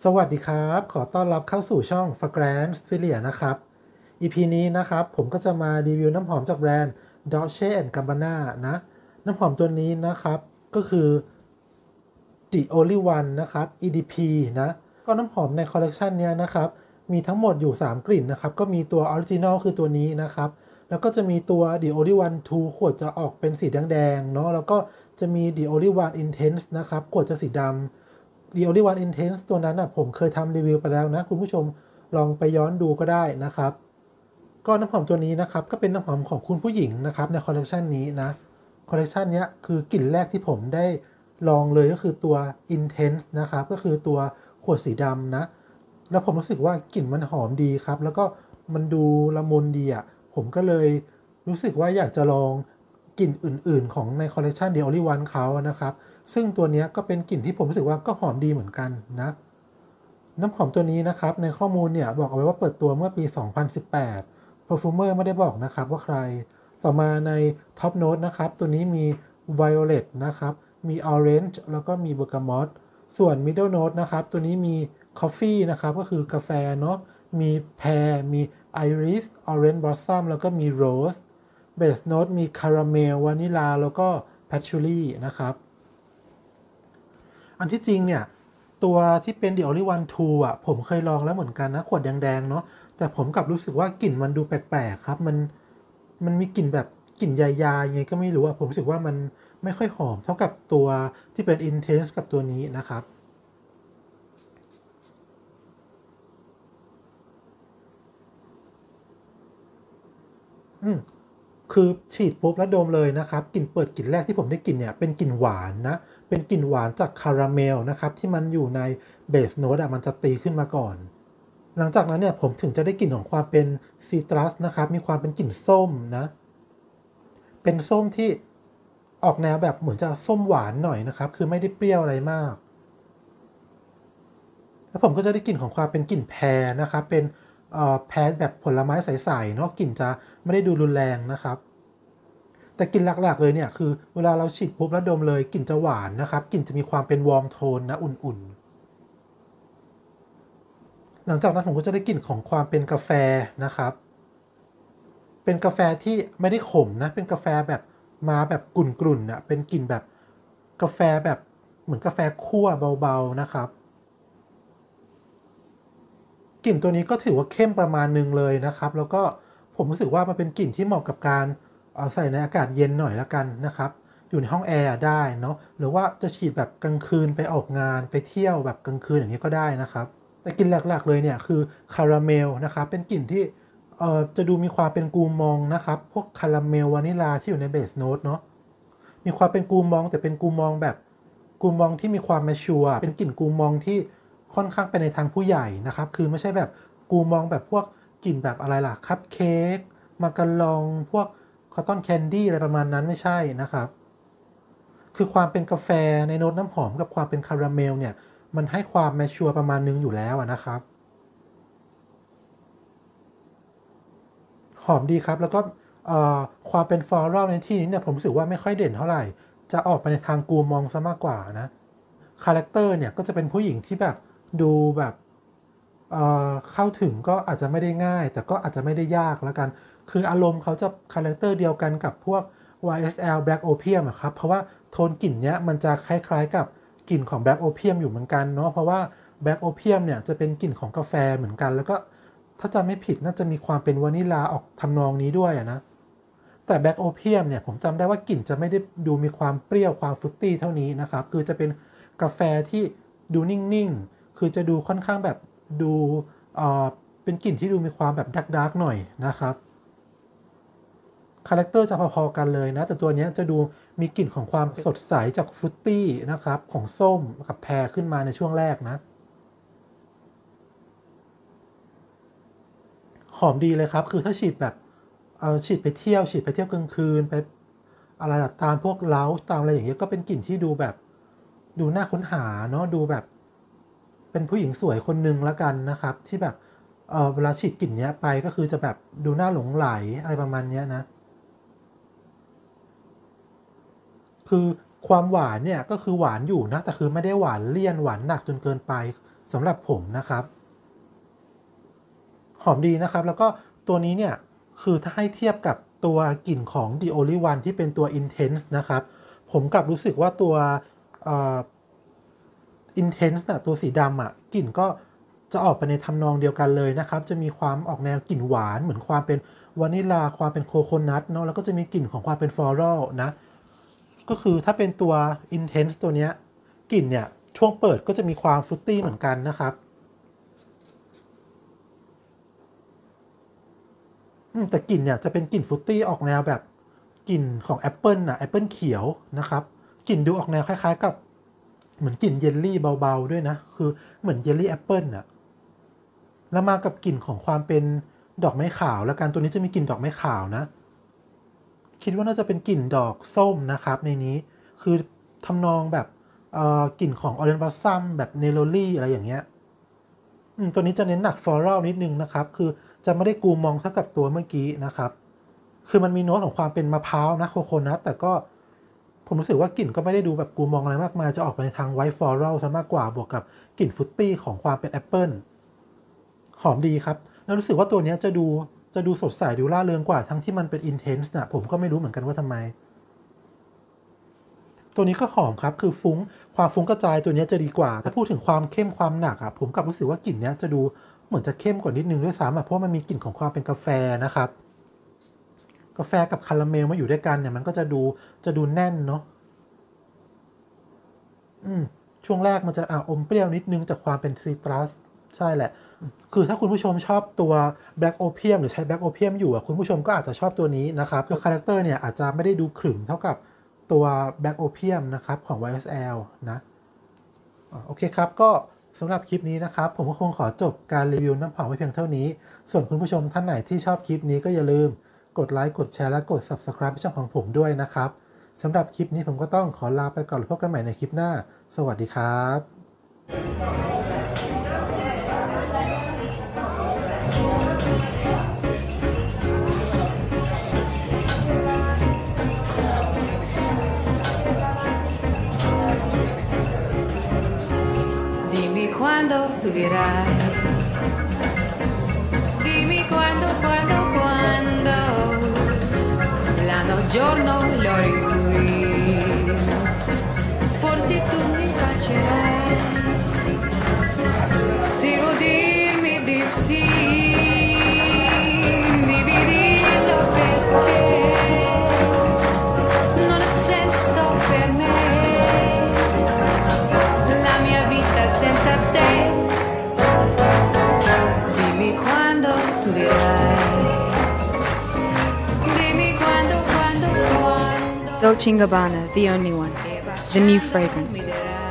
สวัสดีครับขอต้อนรับเข้าสู่ช่อง Fragrance Filia นะครับ EP นี้นะครับผมก็จะมารีวิวน้ำหอมจากแบรนด์ Dolce Gabbana นะน้ำหอมตัวนี้นะครับก็คือ The Only One นะครับ EDP นะก็น้ำหอมในคอลเลกชันนี้นะครับมีทั้งหมดอยู่3กลิ่นนะครับก็มีตัวออริจินอลคือตัวนี้นะครับแล้วก็จะมีตัว The Only One 2 ขวดจะออกเป็นสีแดงๆเนาะแล้วก็จะมี The Only One Intense นะครับขวดจะสีดำ The Only One Intense ตัวนั้นอ่ะผมเคยทำรีวิวไปแล้วนะคุณผู้ชมลองไปย้อนดูก็ได้นะครับก็น้ำหอมตัวนี้นะครับก็เป็นน้ำหอมของคุณผู้หญิงนะครับในคอลเลกชันนี้นะคอลเลกชันนี้คือกลิ่นแรกที่ผมได้ลองเลยก็คือตัว Intense นะครับก็คือตัวขวดสีดำนะแล้วผมรู้สึกว่ากลิ่นมันหอมดีครับแล้วก็มันดูละมุนดีอ่ะผมก็เลยรู้สึกว่าอยากจะลองกลิ่นอื่นๆของในคอลเลกชัน The Only One เขานะครับซึ่งตัวนี้ก็เป็นกลิ่นที่ผมรู้สึกว่าก็หอมดีเหมือนกันนะน้ำหอมตัวนี้นะครับในข้อมูลเนี่ยบอกเอาไว้ว่าเปิดตัวเมื่อปี 2018 Perfumer ไม่ได้บอกนะครับว่าใครต่อมาใน Top Note นะครับตัวนี้มี Violet นะครับมี Orange แล้วก็มี Bergamot ส่วน Middle Note นะครับตัวนี้มี Coffee นะครับก็คือกาแฟเนาะมี Pear มี Iris Orange Blossom แล้วก็มี Rose Base Note มี Caramel Vanilla แล้วก็ Patchouli นะครับอันที่จริงเนี่ยตัวที่เป็น The Only One 2อ่ะผมเคยลองแล้วเหมือนกันนะขวดแดงๆเนาะแต่ผมกลับรู้สึกว่ากลิ่นมันดูแปลกๆครับมันมีกลิ่นแบบกลิ่นยาๆยังไงก็ไม่รู้อ่ะผมรู้สึกว่ามันไม่ค่อยหอมเท่ากับตัวที่เป็น Intense กับตัวนี้นะครับอืม คือฉีดปุ๊บแล้วดมเลยนะครับกลิ่นเปิดกลิ่นแรกที่ผมได้กลิ่นเนี่ยเป็นกลิ่นหวานนะเป็นกลิ่นหวานจากคาราเมลนะครับที่มันอยู่ในเบสโน้ตอะมันจะตีขึ้นมาก่อนหลังจากนั้นเนี่ยผมถึงจะได้กลิ่นของความเป็นซีตรัสนะครับมีความเป็นกลิ่นส้มนะเป็นส้มที่ออกแนวแบบเหมือนจะส้มหวานหน่อยนะครับคือไม่ได้เปรี้ยวอะไรมากแล้วผมก็จะได้กลิ่นของความเป็นกลิ่นแพรนะครับเป็นแพรแบบผลไม้ใสๆเนาะกลิ่นจะไม่ได้ดูรุนแรงนะครับ แต่กลิ่นหลักๆเลยเนี่ยคือเวลาเราฉีดปุ๊บแล้วดมเลยกลิ่นจะหวานนะครับกลิ่นจะมีความเป็นวอร์มโทนนะอุ่นๆหลังจากนั้นผมก็จะได้กลิ่นของความเป็นกาแฟนะครับเป็นกาแฟที่ไม่ได้ขมนะเป็นกาแฟแบบมาแบบกลุ่นๆนะเป็นกลิ่นแบบกาแฟแบบเหมือนกาแฟคั่วเบาๆนะครับกลิ่นตัวนี้ก็ถือว่าเข้มประมาณนึงเลยนะครับแล้วก็ผมรู้สึกว่ามันเป็นกลิ่นที่เหมาะกับการใส่ในอากาศเย็นหน่อยละกันนะครับอยู่ในห้องแอร์ได้เนาะหรือว่าจะฉีดแบบกลางคืนไปออกงานไปเที่ยวแบบกลางคืนอย่างนี้ก็ได้นะครับแต่กลิ่นหลักๆเลยเนี่ยคือคาราเมลนะครับเป็นกลิ่นที่จะดูมีความเป็นกูมองนะครับพวกคาราเมลวานิลาที่อยู่ในเบสโน้ตเนาะมีความเป็นกูมองแต่เป็นกูมองแบบกูมองที่มีความแมชชัวร์เป็นกลิ่นกูมองที่ค่อนข้างไปในทางผู้ใหญ่นะครับคือไม่ใช่แบบกูมองแบบพวกกลิ่นแบบอะไรล่ะคัพเค้กมาการลองพวกคอตตอนแคนดี้อะไรประมาณนั้นไม่ใช่นะครับ คือความเป็นกาแฟในโน้ตน้ำหอมกับความเป็นคาราเมลเนี่ยมันให้ความแมชชัวร์ประมาณนึงอยู่แล้วนะครับหอมดีครับแล้วก็ความเป็นฟลอรัลในที่นี้เนี่ยผมรู้สึกว่าไม่ค่อยเด่นเท่าไหร่จะออกไปในทางกูมองซะมากกว่านะคาแรคเตอร์เนี่ยก็จะเป็นผู้หญิงที่แบบดูแบบเข้าถึงก็อาจจะไม่ได้ง่ายแต่ก็อาจจะไม่ได้ยากแล้วกันคืออารมณ์เขาจะคาแรคเตอร์เดียวกันกับพวก YSL Black Opium อะครับเพราะว่าโทนกลิ่นเนี้ยมันจะคล้ายๆกับกลิ่นของ Black Opium อยู่เหมือนกันเนาะเพราะว่า Black Opium เนี่ยจะเป็นกลิ่นของกาแฟเหมือนกันแล้วก็ถ้าจำไม่ผิดน่าจะมีความเป็นวานิลาออกทำนองนี้ด้วยนะแต่ Black Opium เนี่ยผมจำได้ว่ากลิ่นจะไม่ได้ดูมีความเปรี้ยวความฟรุตตี้เท่านี้นะครับคือจะเป็นกาแฟที่ดูนิ่งๆคือจะดูค่อนข้างแบบดูเอ่อเป็นกลิ่นที่ดูมีความแบบดักๆหน่อยนะครับ คาแรคเตอร์จะพอๆกันเลยนะแต่ตัวนี้จะดูมีกลิ่นของความสดใสจากฟรุตตี้นะครับของส้มกับแพรขึ้นมาในช่วงแรกนะหอมดีเลยครับคือถ้าฉีดแบบฉีดไปเที่ยวฉีดไปเที่ยวกลางคืนไปอะไรตามพวกเล้าตามอะไรอย่างเงี้ยก็เป็นกลิ่นที่ดูแบบดูน่าค้นหาเนาะดูแบบเป็นผู้หญิงสวยคนหนึ่งละกันนะครับที่แบบเวลาฉีดกลิ่นเนี้ยไปก็คือจะแบบดูน่าหลงไหลอะไรประมาณเนี้ยนะ คือความหวานเนี่ยก็คือหวานอยู่นะแต่คือไม่ได้หวานเลี่ยนหวานหนักจนเกินไปสำหรับผมนะครับหอมดีนะครับแล้วก็ตัวนี้เนี่ยคือถ้าให้เทียบกับตัวกลิ่นของ The Only One ที่เป็นตัว Intense นะครับผมกลับรู้สึกว่าตัวIntense น่ะตัวสีดำอ่ะกลิ่นก็จะออกไปในทำนองเดียวกันเลยนะครับจะมีความออกแนวกลิ่นหวานเหมือนความเป็นวานิลลาความเป็นโคโคนัทเนาะแล้วก็จะมีกลิ่นของความเป็นฟลอรัลนะก็คือถ้าเป็นตัว Intense ตัวเนี้ยกลิ่นเนี่ยช่วงเปิดก็จะมีความฟรุตตี้เหมือนกันนะครับแต่กลิ่นเนี่ยจะเป็นกลิ่นฟรุตตี้ออกแนวแบบกลิ่นของแอปเปิลนะแอปเปิลเขียวนะครับกลิ่นดูออกแนวคล้ายๆกับเหมือนกลิ่นเยลลี่เบาๆด้วยนะคือเหมือนเยลลี่แอปเปิลน่ะแล้วมากับกลิ่นของความเป็นดอกไม้ขาวแล้วกันตัวนี้จะมีกลิ่นดอกไม้ขาวนะคิดว่าน่าจะเป็นกลิ่นดอกส้มนะครับในนี้คือทำนองแบบกลิ่นของออเรนจ์บลัซซัมแบบเนโรลี่อะไรอย่างเงี้ยตัวนี้จะเน้นหนักฟลอรัลนิดนึงนะครับคือจะไม่ได้กูมองเท่ากับตัวเมื่อกี้นะครับคือมันมีโน้ตของความเป็นมะพร้าวนะโคโคนัทแต่ก็ผมรู้สึกว่ากลิ่นก็ไม่ได้ดูแบบกูมองอะไรมากมายจะออกไปในทางไวท์ฟลอรัลซะมากกว่าบวกกับกลิ่นฟรุตตี้ของความเป็นแอปเปิลหอมดีครับแล้วรู้สึกว่าตัวนี้จะดูสดใสดูร่าเริงกว่าทั้งที่มันเป็นอินเทนส์นะผมก็ไม่รู้เหมือนกันว่าทำไมตัวนี้ก็หอมครับคือความฟุ้งกระจายตัวนี้จะดีกว่าแต่พูดถึงความเข้มความหนักอ่ะผมกลับรู้สึกว่ากลิ่นนี้จะดูเหมือนจะเข้มกว่านิดนึงด้วยซ้ำเพราะมันมีกลิ่นของความเป็นกาแฟนะครับกาแฟกับคาราเมลมาอยู่ด้วยกันเนี่ยมันก็จะดูแน่นเนาะช่วงแรกมันจะอมเปรี้ยวนิดนึงจากความเป็นซิตรัสใช่แหละคือถ้าคุณผู้ชมชอบตัว Black Opium หรือใช้ Black Opium อยู่คุณผู้ชมก็อาจจะชอบตัวนี้นะครับคือคาแรคเตอร์เนี่ยอาจจะไม่ได้ดูขรึมเท่ากับตัว Black Opium นะครับของ YSL นะโอเคครับก็สำหรับคลิปนี้นะครับผมก็คงขอจบการรีวิวน้ำหอมไว้เพียงเท่านี้ส่วนคุณผู้ชมท่านไหนที่ชอบคลิปนี้ก็อย่าลืมกดไลค์กดแชร์และกด Subscribe ช่องของผมด้วยนะครับสำหรับคลิปนี้ผมก็ต้องขอลาไปก่อนแล้วพบกันใหม่ในคลิปหน้าสวัสดีครับ Dimmi quando tu verrai, dimmi quando, l'anno, giorno, l'ora in cui forse tu mi bacerai, se vuoi dirmi di sì, devi dirlo perché non ha senso per me la mia vita senza te. Dimmi quando tu dirai, dimmi quando. Dolce & Gabbana, the only one, the new fragrance.